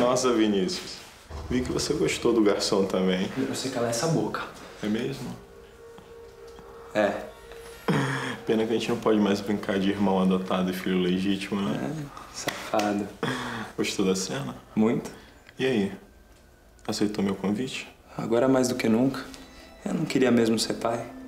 Nossa, Vinícius. Vi que você gostou do garçom também. E você calar essa boca. É mesmo? É. Pena que a gente não pode mais brincar de irmão adotado e filho legítimo, né? Safado. Gostou da cena? Muito. E aí? Aceitou meu convite? Agora mais do que nunca. Eu não queria mesmo ser pai.